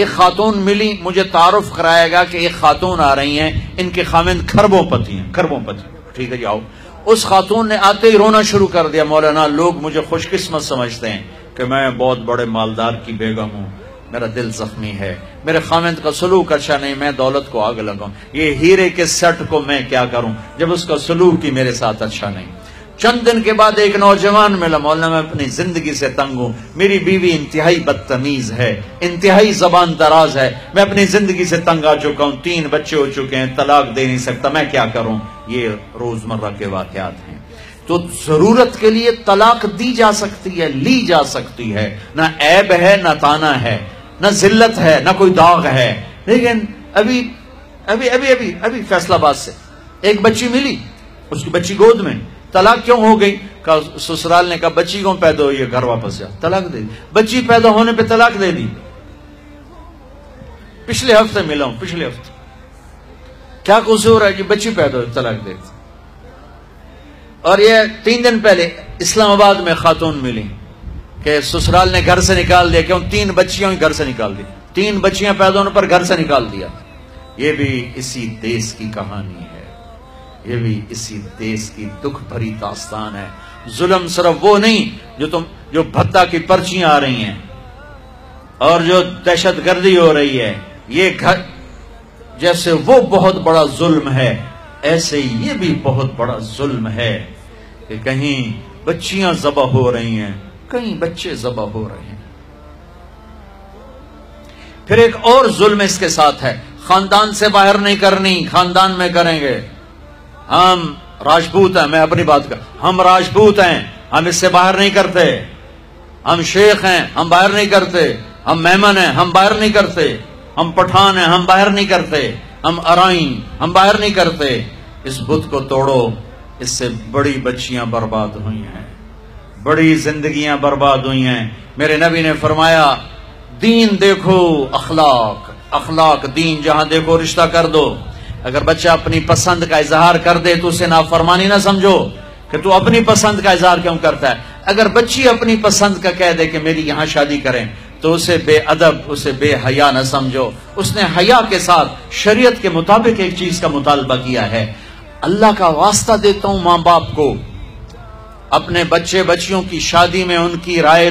ایک خاتون ملی، مجھے تعارف کرایا گا کہ ایک خاتون آ رہی ہیں، ان کے خاوند کھربوں پتی ہیں، کھربوں پتی. ٹھیک ہے جی آؤ. اس خاتون نے آتے ہی رونا شروع کر دیا. مولانا لوگ مجھے خوش قسمت سمجھتے ہیں کہ میں بہت بڑے مالدار کی بیگم ہوں، میرا دل زخمی ہے، میرے خاوند کا سلوک اچھا نہیں، میں دولت کو آگ لگاؤں، یہ ہیرے کے سیٹ کو میں کیا کروں جب اس کا سلوک ہی میرے ساتھ اچھا نہیں. چند دن کے بعد ایک نوجوان ملا. مولانا میں اپنی زندگی سے تنگ ہوں، میری بیوی انتہائی بدتمیز ہے، انتہائی زبان دراز ہے، میں اپنی زندگی سے تنگ آ چکا ہوں، 3 بچے ہو چکے ہیں، طلاق دے نہیں سکتا، میں کیا کروں. یہ روزمرہ کے واقعات ہیں. تو ضرورت کے لیے طلاق دی جا سکتی ہے، لی جا سکتی ہے، نہ عیب ہے نہ تانا ہے، نہ ذلت ہے نہ کوئی داغ ہے. لیکن ابھی فیصل آباد سے ایک بچی ملی، اس کی بچی گود میں، طلاق کیوں ہو گئی؟ سسرال نے کہا بچی کیوں پیدا ہوئی ہے، گھر واپس جا. طلاق دے دی. بچی پیدا ہونے پہ طلاق دے دی. پچھلے ہفتے ملا ہوں، پچھلے ہفتے. کیا قصور ہے کہ بچی پیدا ہوئی طلاق دے دی. اور یہ 3 دن پہلے اسلام آباد میں خاتون ملی کہ سسرال نے گھر سے نکال دیا. کیوں؟ 3 بچیاں گھر سے نکال دی. 3 بچیاں پیدا ہونے پر گھر سے نکال دیا. یہ بھی اسی دیس کی کہانی ہے، یہ بھی اسی دیس کی دکھ بھری داستان ہے. ظلم صرف وہ نہیں جو بھتہ کی پرچیاں آ رہی ہیں اور جو دہشت گردی ہو رہی ہے، یہ گھر جیسے وہ بہت بڑا ظلم ہے، ایسے یہ بھی بہت بڑا ظلم ہے کہ کہیں بچیاں ذبح ہو رہی ہیں، کہیں بچے ذبح ہو رہے ہیں. پھر ایک اور ظلم اس کے ساتھ ہے، خاندان سے باہر نہیں کرنی، خاندان میں کریں گے. ہم راجپوت ہیں، میں اپنی بات کر، ہم راجپوت ہیں، ہم اس سے باہر نہیں کرتے. ہم شیخ ہیں، ہم باہر نہیں کرتے. ہم میمن ہیں، ہم باہر نہیں کرتے. ہم پٹھان ہیں، ہم باہر نہیں کرتے. ہم ارائیں، ہم باہر نہیں کرتے. اس بت کو توڑو، اس سے بڑی بچیاں برباد ہوئی ہیں، بڑی زندگیاں برباد ہوئی ہیں. میرے نبی نے فرمایا دین دیکھو، اخلاق دین جہاں دیکھو رشتہ کر دو. اگر بچہ اپنی پسند کا اظہار کر دے تو اسے نافرمانی نہ سمجھو کہ تو اپنی پسند کا اظہار کیوں کرتا ہے. اگر بچی اپنی پسند کا کہہ دے کہ میری یہاں شادی کریں تو اسے بے ادب، اسے بے حیا نہ سمجھو. اس نے حیا کے ساتھ شریعت کے مطابق ایک چیز کا مطالبہ کیا ہے. اللہ کا واسطہ دیتا ہوں ماں باپ کو، اپنے بچیوں کی شادی میں ان کی رائے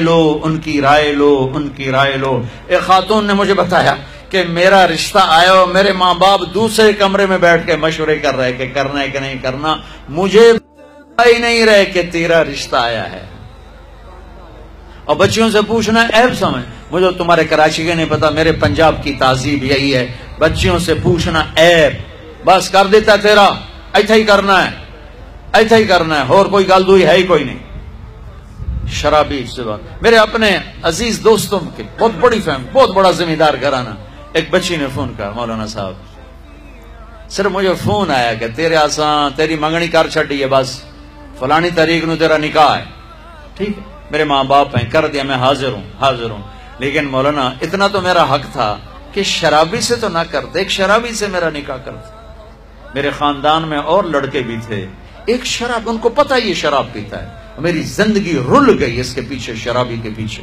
لو. ایک خاتون نے مجھے بتایا کہ میرا رشتہ آیا اور میرے ماں باپ دوسرے کمرے میں بیٹھ کے مشورے کر رہے کہ کرنا ہے کہ نہیں کرنا. مجھے ہی نہیں رہے کہ تیرا رشتہ آیا ہے. اور بچیوں سے پوچھنا عیب سمجھ. مجھے تمہارے کراچی کے نہیں پتا، میرے پنجاب کی تہذیب یہی ہے، بچیوں سے پوچھنا عیب. بس کر دیتا تیرا، ایسا ہی کرنا ہے، اور کوئی گل دوئی ہے ہی کوئی نہیں. شرابی سے بات. میرے اپنے عزیز دوستوں کے بہت بڑی فیملی، بہت بڑا زمیندار گھرانہ. ایک بچی نے فون کہا، مولانا صاحب صرف مجھے فون آیا کہ تیری منگنی کر چھڑی ہے، بس فلانی تاریخ نو تیرا نکاح ہے. ٹھیک ہے، میرے ماں باپ ہیں، کر دیا، میں حاضر ہوں. لیکن مولانا اتنا تو میرا حق تھا کہ شرابی سے تو نہ کرتے، ایک شرابی سے میرا نکاح کرتے. میرے خاندان میں اور لڑکے بھی تھے، ایک شراب، ان کو پتہ یہ شراب پیتا ہے. میری زندگی رل گئی اس کے پیچھے، شرابی کے پیچھے.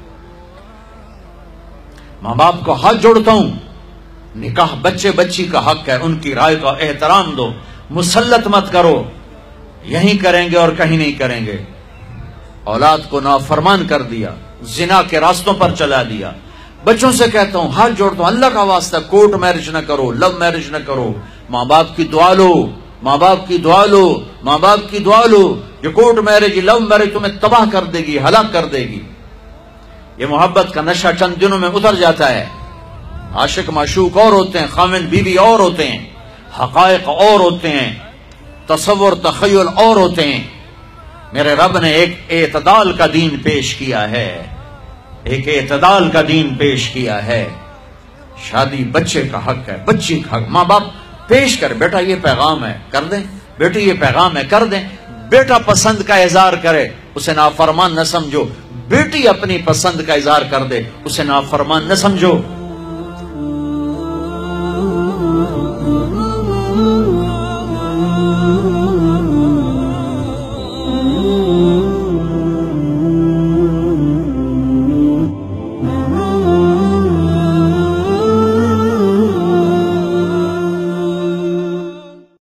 ماں باپ کو ہاتھ جوڑتا ہوں، نکاح بچی کا حق ہے، ان کی رائے کا احترام دو، مسلط مت کرو. یہیں کریں گے اور کہیں نہیں کریں گے. اولاد کو نافرمان کر دیا، زنا کے راستوں پر چلا دیا. بچوں سے کہتا ہوں، ہاتھ جوڑتا ہوں، اللہ کا واسطہ کورٹ میرج نہ کرو، لو میرج نہ کرو. ماں باپ کی دعا لو. جو کورٹ میرج، لو میرج تمہیں تباہ کر دے گی، ہلاک کر دے گی. یہ محبت کا نشہ چند دنوں میں اتر جاتا ہے. عاشق معشوق اور ہوتے ہیں، خاوند بیوی اور ہوتے ہیں، حقائق اور ہوتے ہیں، تصور تخیل اور ہوتے ہیں. میرے رب نے ایک اعتدال کا دین پیش کیا ہے. شادی بچے کا حق ہے، بچی کا حق. ماں باپ پیش کر، بیٹا یہ پیغام ہے، کر دیں. بیٹی یہ پیغام ہے، کر دیں. بیٹا پسند کا اظہار کرے، اسے نافرمان نہ سمجھو. بیٹی اپنی پسند کا اظہار کر دے، اسے نافرمان نہ سمجھو.